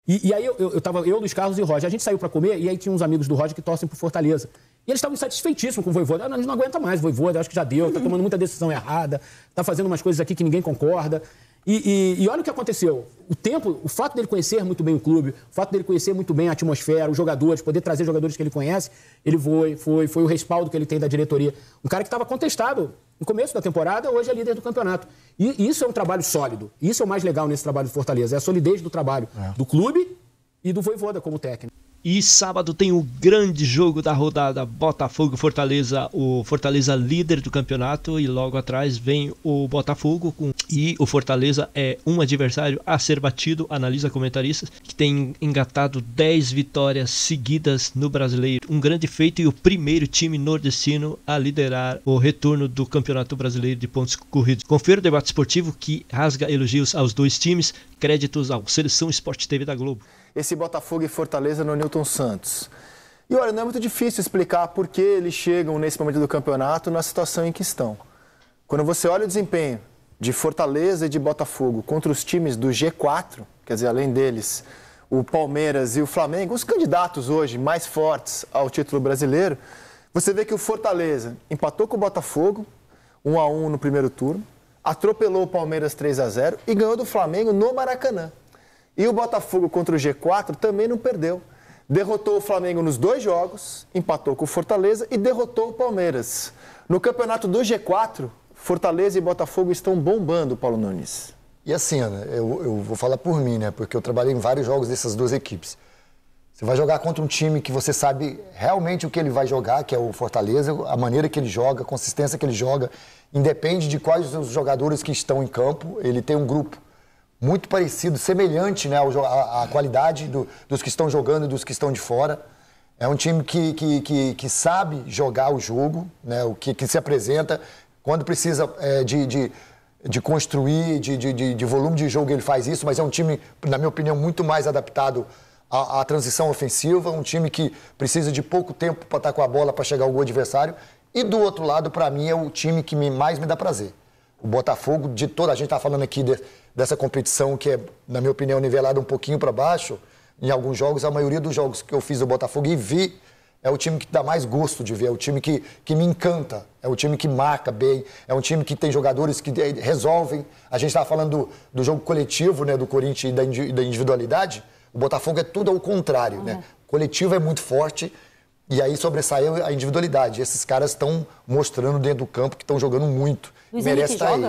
E aí eu, Luiz Carlos e o Roger, a gente saiu para comer e aí tinha uns amigos do Roger que torcem pro Fortaleza. E eles estavam insatisfeitíssimos com o Vojvoda. A gente não aguenta mais o Vojvoda, acho que já deu, tá tomando muita decisão errada, tá fazendo umas coisas aqui que ninguém concorda. E olha o que aconteceu. O fato dele conhecer muito bem o clube, o fato dele conhecer muito bem a atmosfera, os jogadores, poder trazer jogadores que ele conhece, ele foi o respaldo que ele tem da diretoria. Um cara que estava contestado no começo da temporada, hoje é líder do campeonato. E isso é um trabalho sólido. Isso é o mais legal nesse trabalho do Fortaleza. É a solidez do trabalho do clube e do Vojvoda como técnico. E sábado tem o grande jogo da rodada, Botafogo-Fortaleza, o Fortaleza líder do campeonato, e logo atrás vem o Botafogo, e o Fortaleza é um adversário a ser batido, analisa comentaristas, que tem engatado 10 vitórias seguidas no Brasileiro. Um grande feito e o primeiro time nordestino a liderar o retorno do Campeonato Brasileiro de pontos corridos. Confira o debate esportivo que rasga elogios aos dois times, créditos ao Seleção Sport TV da Globo. Esse Botafogo e Fortaleza no Newton Santos. E olha, não é muito difícil explicar por que eles chegam nesse momento do campeonato na situação em que estão. Quando você olha o desempenho de Fortaleza e de Botafogo contra os times do G4, quer dizer, além deles, o Palmeiras e o Flamengo, os candidatos hoje mais fortes ao título brasileiro, você vê que o Fortaleza empatou com o Botafogo, 1-1 no primeiro turno, atropelou o Palmeiras 3-0 e ganhou do Flamengo no Maracanã. E o Botafogo contra o G4 também não perdeu. Derrotou o Flamengo nos 2 jogos, empatou com o Fortaleza e derrotou o Palmeiras. No campeonato do G4, Fortaleza e Botafogo estão bombando, Paulo Nunes. E assim, Ana, eu vou falar por mim, né? Porque eu trabalhei em vários jogos dessas duas equipes. Você vai jogar contra um time que você sabe realmente o que ele vai jogar, que é o Fortaleza, a maneira que ele joga, a consistência que ele joga, independe de quais os jogadores que estão em campo, ele tem um grupo muito parecido, semelhante, né, à qualidade dos que estão jogando e dos que estão de fora. É um time que sabe jogar o jogo, né, que se apresenta. Quando precisa de construir, de volume de jogo, ele faz isso, mas é um time, na minha opinião, muito mais adaptado à transição ofensiva, um time que precisa de pouco tempo para estar com a bola para chegar ao gol adversário. E do outro lado, para mim, é o time que mais me dá prazer. O Botafogo, de toda a gente está falando aqui dessa competição que é, na minha opinião, nivelada um pouquinho para baixo. Em alguns jogos, a maioria dos jogos que eu fiz do Botafogo e vi, é o time que dá mais gosto de ver, é o time que me encanta, é o time que marca bem, é um time que tem jogadores que resolvem. A gente estava falando do jogo coletivo, né, do Corinthians e da individualidade. O Botafogo é tudo ao contrário, né? O coletivo é muito forte e aí sobressai a individualidade. Esses caras estão mostrando dentro do campo que estão jogando muito. Luiz merece Henrique estar joga? aí.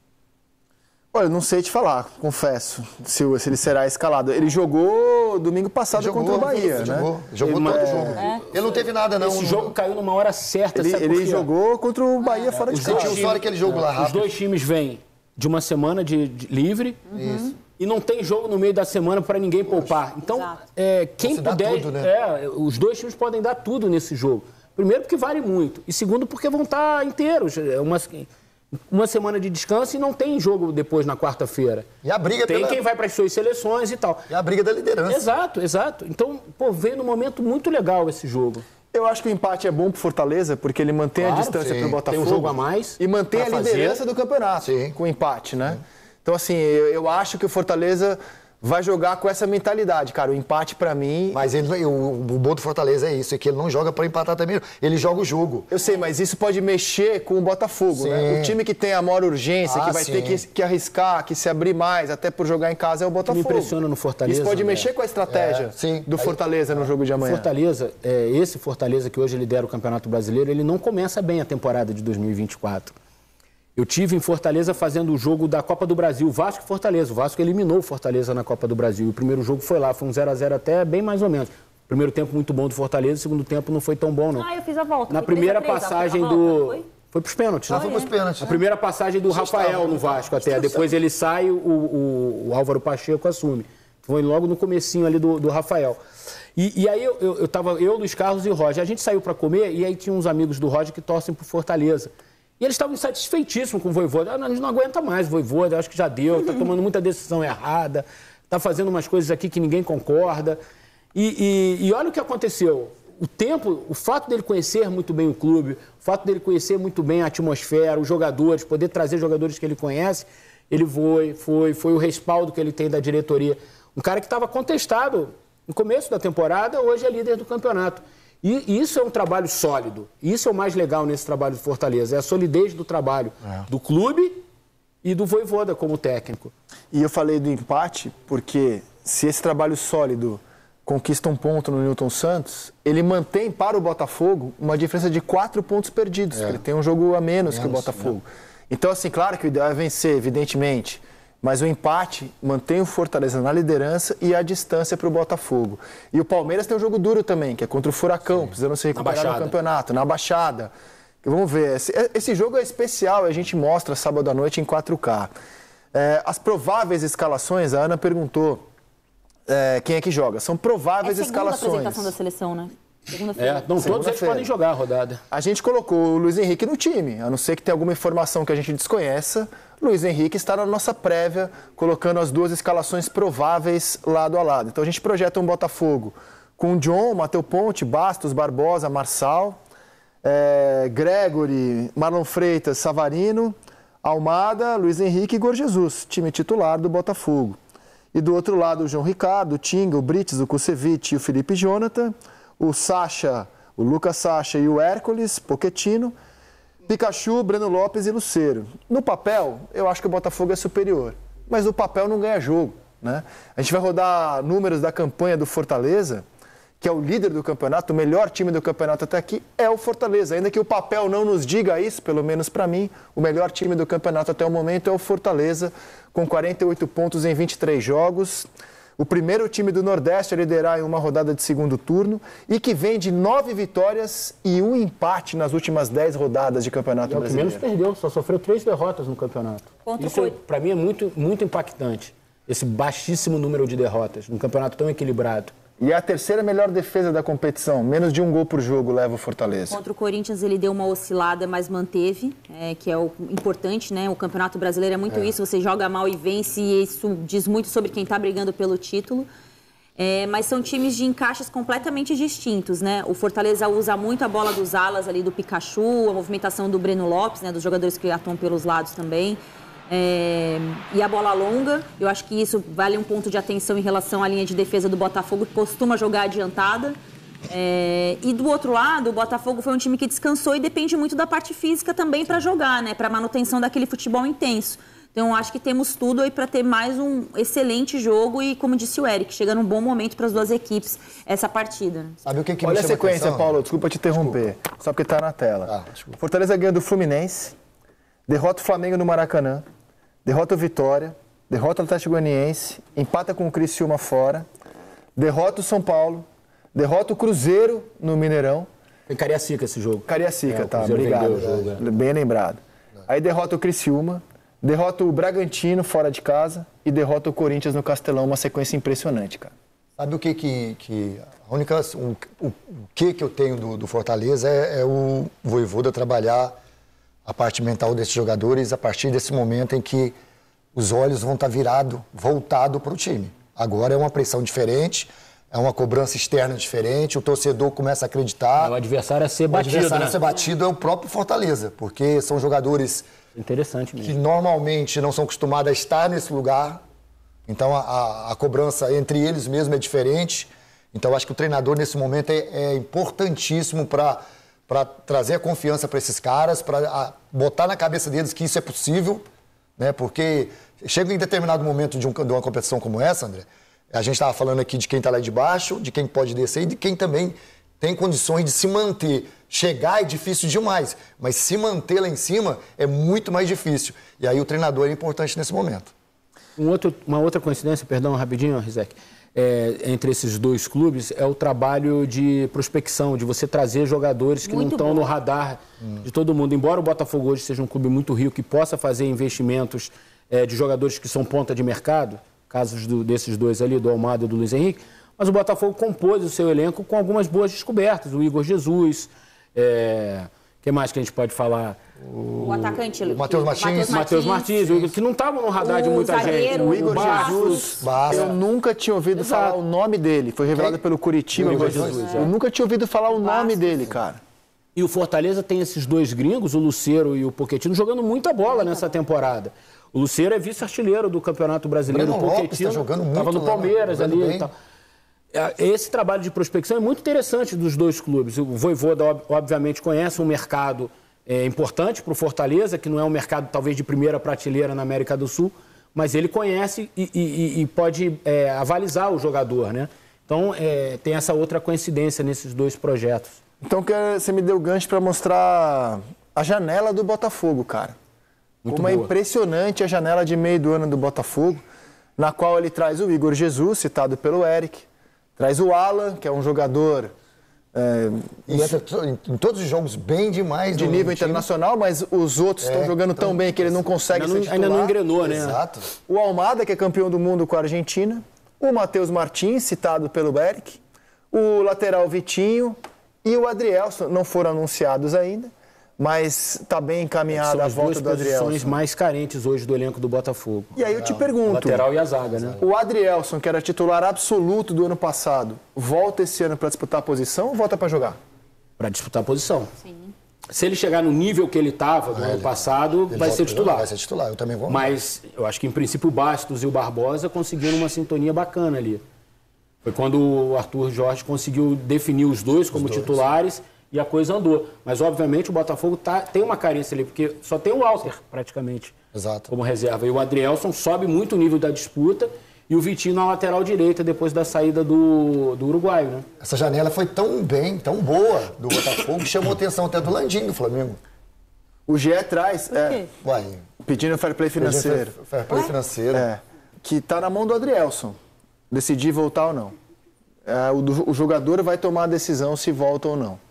Olha, não sei te falar, confesso, se ele será escalado. Ele jogou domingo passado contra o Bahia, né? Jogou todo o jogo. Ele não teve nada, não. Esse jogo caiu numa hora certa, sabe por Ele quê? jogou contra o Bahia fora de Você casa. tinha aquele jogo lá rápido. Os dois times vêm de uma semana de livre e não tem jogo no meio da semana para ninguém poupar. Então, quem Você dá puder... tudo, né? Os dois times podem dar tudo nesse jogo. Primeiro porque vale muito. E segundo porque vão estar inteiros. Uma semana de descanso e não tem jogo depois na quarta-feira. E a briga tem quem vai para as suas seleções e tal. E a briga da liderança. Exato. Então, veio num momento muito legal esse jogo. Eu acho que o empate é bom pro Fortaleza, porque ele mantém a distância pro Botafogo. Tem um jogo a mais. E mantém a pra liderança fazer. do campeonato, com o empate, né? Então, assim, eu acho que o Fortaleza vai jogar com essa mentalidade, cara. O empate, pra mim... Mas o bom do Fortaleza é isso, é que ele não joga pra empatar também, ele joga o jogo. Eu sei, mas isso pode mexer com o Botafogo, né? O time que tem a maior urgência, que vai ter que arriscar, que se abrir mais, até por jogar em casa, é o Botafogo. O que me impressiona no Fortaleza... Isso pode mexer com a estratégia do Fortaleza no jogo de amanhã. Fortaleza, esse Fortaleza que hoje lidera o Campeonato Brasileiro, ele não começa bem a temporada de 2024. Eu tive em Fortaleza fazendo o jogo da Copa do Brasil, Vasco e Fortaleza. O Vasco eliminou o Fortaleza na Copa do Brasil. O primeiro jogo foi lá, foi um 0-0 até bem mais ou menos. Primeiro tempo muito bom do Fortaleza, o segundo tempo não foi tão bom, não. Eu fiz a volta. Na primeira passagem do... Foi pros pênaltis, né? Foi pros pênaltis. A primeira passagem do Rafael no Vasco até. Depois ele sai, o Álvaro Pacheco assume. Foi logo no comecinho ali do Rafael. E aí eu, Luiz Carlos e o Roger. A gente saiu para comer e aí tinha uns amigos do Roger que torcem pro Fortaleza. E eles estavam insatisfeitíssimos com o Vojvoda. A gente não aguenta mais o Vojvoda, acho que já deu, tá tomando muita decisão errada, tá fazendo umas coisas aqui que ninguém concorda. E olha o que aconteceu. O fato dele conhecer muito bem o clube, o fato dele conhecer muito bem a atmosfera, os jogadores, poder trazer jogadores que ele conhece, ele foi o respaldo que ele tem da diretoria. Um cara que estava contestado no começo da temporada, hoje é líder do campeonato. E isso é um trabalho sólido. Isso é o mais legal nesse trabalho do Fortaleza. É a solidez do trabalho do clube e do Vojvoda como técnico. E eu falei do empate porque se esse trabalho sólido conquista um ponto no Newton Santos, ele mantém para o Botafogo uma diferença de 4 pontos perdidos. Ele tem um jogo a menos que o Botafogo. Então, assim, claro que o ideal é vencer, evidentemente. Mas o empate mantém o Fortaleza na liderança e a distância para o Botafogo. E o Palmeiras tem um jogo duro também, que é contra o Furacão, precisando se recuperar no campeonato, na Baixada. Vamos ver, esse jogo é especial, a gente mostra sábado à noite em 4K. As prováveis escalações, a Ana perguntou quem é que joga. São prováveis escalações. É a apresentação da seleção, né? Segunda-feira. Todos eles podem jogar a rodada. A gente colocou o Luiz Henrique no time, a não ser que tenha alguma informação que a gente desconheça. Luiz Henrique está na nossa prévia, colocando as 2 escalações prováveis lado a lado. Então a gente projeta um Botafogo com John, Matheus Ponte, Bastos, Barbosa, Marçal, Gregory, Marlon Freitas, Savarino, Almada, Luiz Henrique e Igor Jesus, time titular do Botafogo. E do outro lado o João Ricardo, o Tinga, o Brites, o Kusevich e o Felipe Jonathan, o Sacha, o Lucas Sacha e o Hércules, Pochettino, Pikachu, Breno Lopes e Lucero. No papel, eu acho que o Botafogo é superior, mas o papel não ganha jogo, né? A gente vai rodar números da campanha do Fortaleza, que é o líder do campeonato, o melhor time do campeonato até aqui é o Fortaleza. Ainda que o papel não nos diga isso, pelo menos para mim, o melhor time do campeonato até o momento é o Fortaleza, com 48 pontos em 23 jogos. O primeiro time do Nordeste a liderar em uma rodada de segundo turno e que vem de 9 vitórias e 1 empate nas últimas 10 rodadas de Campeonato Brasileiro. O que menos perdeu, só sofreu 3 derrotas no campeonato. Isso, para mim, é muito impactante, esse baixíssimo número de derrotas num campeonato tão equilibrado. E é a terceira melhor defesa da competição, menos de 1 gol por jogo leva o Fortaleza. Contra o Corinthians ele deu uma oscilada, mas manteve, que é o importante, né? O Campeonato Brasileiro é muito isso, você joga mal e vence, e isso diz muito sobre quem está brigando pelo título. Mas são times de encaixes completamente distintos, né? O Fortaleza usa muito a bola dos alas ali do Pikachu, a movimentação do Breno Lopes, né? Dos jogadores que atuam pelos lados também. E a bola longa, eu acho que isso vale um ponto de atenção em relação à linha de defesa do Botafogo, que costuma jogar adiantada. E do outro lado, o Botafogo foi um time que descansou e depende muito da parte física também para jogar, né? Para manutenção daquele futebol intenso. Então, eu acho que temos tudo aí para ter mais um excelente jogo e, como disse o Eric, chega num bom momento para as duas equipes essa partida. Sabe o que Olha me a sequência, atenção? Paulo, desculpa te interromper, só porque está na tela. Fortaleza ganha do Fluminense, derrota o Flamengo no Maracanã, derrota o Vitória, derrota o Atlético Goianiense, empata com o Criciúma fora, derrota o São Paulo, derrota o Cruzeiro no Mineirão. Foi Cariacica esse jogo. Cariacica, tá, obrigado. Bem lembrado. Aí derrota o Criciúma, derrota o Bragantino fora de casa e derrota o Corinthians no Castelão, uma sequência impressionante, cara. Sabe o a única o que eu tenho do Fortaleza é o Vojvoda trabalhar a parte mental desses jogadores a partir desse momento em que os olhos vão estar voltado para o time. Agora é uma pressão diferente, é uma cobrança externa diferente, o torcedor começa a acreditar. O adversário a ser batido, O adversário a ser batido é o próprio Fortaleza, porque são jogadores interessante mesmo, que normalmente não são acostumados a estar nesse lugar. Então a cobrança entre eles mesmo é diferente. Então acho que o treinador nesse momento é importantíssimo para trazer a confiança para esses caras, para botar na cabeça deles que isso é possível, né? Porque chega em determinado momento de uma competição como essa, André, a gente estava falando aqui de quem está lá de baixo, de quem pode descer e de quem também tem condições de se manter. Chegar é difícil demais, mas se manter lá em cima é muito mais difícil. E aí o treinador é importante nesse momento. Uma outra coincidência, perdão, rapidinho, Rizek, entre esses dois clubes é o trabalho de prospecção, de você trazer jogadores que não estão no radar de todo mundo. Embora o Botafogo hoje seja um clube muito rico, que possa fazer investimentos de jogadores que são ponta de mercado, casos desses dois ali, do Almada e do Luiz Henrique, mas o Botafogo compôs o seu elenco com algumas boas descobertas. O Igor Jesus, o que mais que a gente pode falar? O atacante, o Matheus Martins, que não estavam no radar de muita gente. O Igor Jesus, eu nunca tinha ouvido falar o nome dele. Foi revelado pelo Curitiba. Eu nunca tinha ouvido falar o nome dele, cara. E o Fortaleza tem esses dois gringos, o Lucero e o Pochettino, jogando muita bola nessa temporada. O Lucero é vice-artilheiro do Campeonato Brasileiro. Breno Lopes tá jogando muito. Estava no Palmeiras lá, ali bem. e tal. Esse trabalho de prospecção é muito interessante dos dois clubes. O Vojvoda, obviamente, conhece um mercado importante para o Fortaleza, que não é um mercado talvez de primeira prateleira na América do Sul, mas ele conhece e pode avalizar o jogador, né? Então, tem essa outra coincidência nesses dois projetos. Então, você me deu gancho para mostrar a janela do Botafogo, cara. Muito Como é boa. impressionante a janela de meio do ano do Botafogo, na qual ele traz o Igor Jesus, citado pelo Eric, traz o Alan, que é um jogador E entra em todos os jogos bem demais. de no nível time. internacional, mas os outros estão jogando tão bem que ele não consegue ser titular. Ainda não engrenou, né? Exato. O Almada, que é campeão do mundo com a Argentina. O Matheus Martins, citado pelo Eric. O lateral Vitinho e o Adrielson. Não foram anunciados ainda, mas está bem encaminhada São a as volta duas do posições Adrielson. mais carentes hoje do elenco do Botafogo. E aí eu te O pergunto, lateral e a zaga, né? o Adrielson, que era titular absoluto do ano passado, volta esse ano para disputar a posição ou volta para jogar? Para disputar a posição. Sim. Se ele chegar no nível que ele estava no ano passado, Ele vai volta ser pra jogar, titular. Vai ser titular, eu também vou. Mas eu acho que, em princípio, o Bastos e o Barbosa conseguiram uma sintonia bacana ali. Foi quando o Arthur Jorge conseguiu definir os dois como titulares e a coisa andou. Mas, obviamente, o Botafogo tem uma carência ali, porque só tem o Walter, praticamente, Exato. como reserva. E o Adrielson sobe muito o nível da disputa e o Vitinho na lateral direita, depois da saída do uruguaio, né? Essa janela foi tão bem, tão boa do Botafogo, que chamou a atenção até do Landim do Flamengo. O GE traz, quê? Uai, pedindo fair play financeiro. Fair play financeiro. Que está na mão do Adrielson, decidir voltar ou não. O jogador vai tomar a decisão se volta ou não.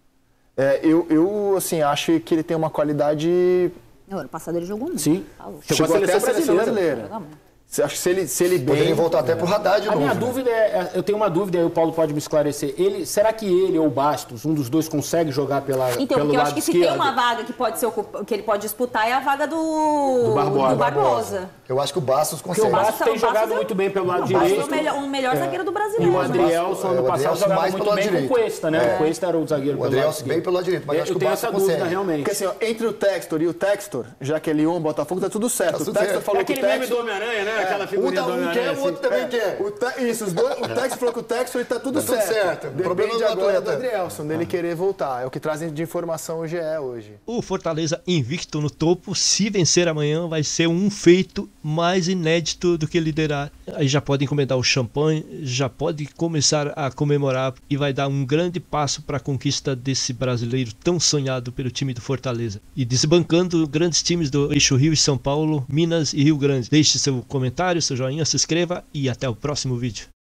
Eu assim, acho que ele tem uma qualidade... No ano passado ele jogou muito. Sim. Falou. Chegou até a seleção brasileira. Joga muito. Acho que se ele bem... Poderia voltar até pro Haddad de A novo. minha né? dúvida eu tenho uma dúvida, aí o Paulo pode me esclarecer. Será que ele ou o Bastos, um dos dois, consegue jogar Então, pelo porque eu acho lado que se esquerdo? tem uma vaga que pode ser que ele pode disputar é a vaga do Barbosa. Eu acho que o Bastos Porque o consegue. Bastos tem jogado muito bem pelo lado O Bastos direito. é o melhor zagueiro do E brasileiro. o Adrielson, ano o passado, Adrielson jogava mais muito pelo bem lado com o direito. Cuesta, né? O Cuesta era o zagueiro O pelo lado Adrielson esquerdo. bem pelo lado direito, mas eu acho que Eu o tenho Bastos essa dúvida, consegue. realmente. Porque assim, ó, entre o Textor e o Textor, já que é Lyon, Botafogo, tá tudo certo. Tá tudo o Textor certo. falou É que o aquele meme Textor... do Homem-Aranha, né? Aquela figurinha do Um Homem-Aranha. quer, o outro também quer. Isso, os dois, o Textor falou que o Textor está tudo Tá tudo certo. certo. O problema Depende é do agora do atleta. Adrielson, dele querer voltar. É o que trazem de informação o GE hoje. O Fortaleza invicto no topo, se vencer amanhã, vai ser um feito mais inédito do que liderar. Aí já pode encomendar o champanhe, já pode começar a comemorar e vai dar um grande passo para a conquista desse brasileiro tão sonhado pelo time do Fortaleza. E desbancando grandes times do eixo Rio e São Paulo, Minas e Rio Grande. Deixe seu comentário, seu joinha, se inscreva e até o próximo vídeo.